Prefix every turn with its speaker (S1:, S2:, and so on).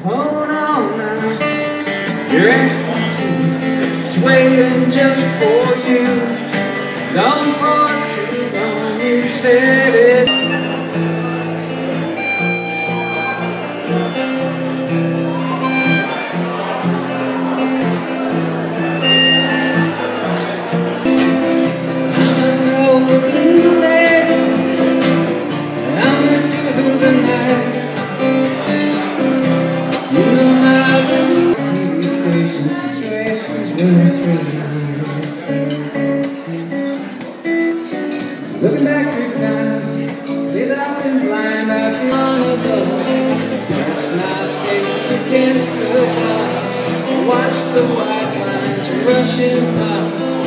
S1: Hold on now, your attitude is waiting just for you. Don't pause too long, it's faded. I'm myself a blue lady, I'm with you through the night. You know how the TV station situations running through the night. Looking back through time, be that I've been blind, I've been on a bus. Press my face against the glass, watch the white lines rushing past.